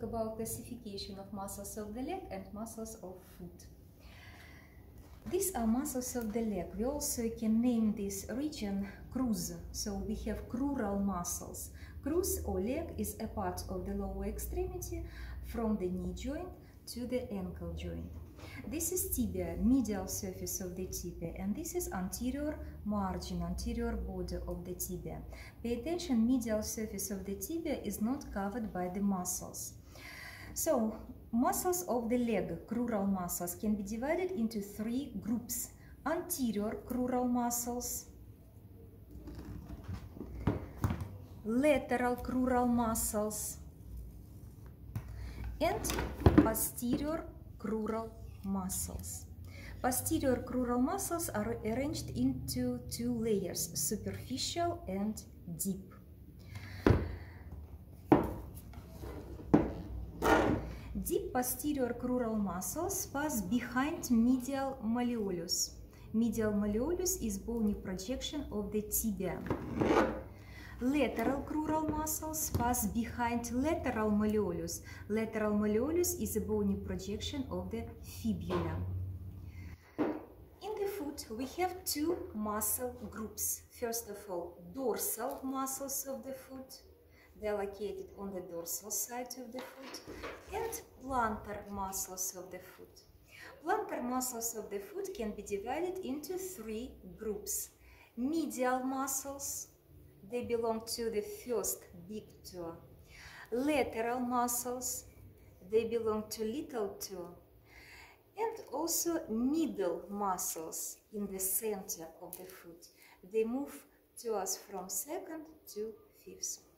talk about classification of muscles of the leg and muscles of foot. These are muscles of the leg. We also can name this region crus. So we have crural muscles. Crus or leg is a part of the lower extremity from the knee joint to the ankle joint. This is tibia, medial surface of the tibia, and this is anterior margin, anterior border of the tibia. Pay attention, medial surface of the tibia is not covered by the muscles. So, muscles of the leg, crural muscles, can be divided into three groups. Anterior crural muscles, lateral crural muscles, and posterior crural muscles. Posterior crural muscles are arranged into two layers, superficial and deep. Deep posterior crural muscles pass behind medial malleolus. Medial malleolus is bony projection of the tibia. Lateral crural muscles pass behind lateral malleolus. Lateral malleolus is a bony projection of the fibula. In the foot, we have two muscle groups. First of all, dorsal muscles of the foot. They are located on the dorsal side of the foot. And plantar muscles of the foot. Plantar muscles of the foot can be divided into three groups. Medial muscles. They belong to the first big toe. Lateral muscles, they belong to little toe. And also middle muscles in the center of the foot. They move toes from second to fifth.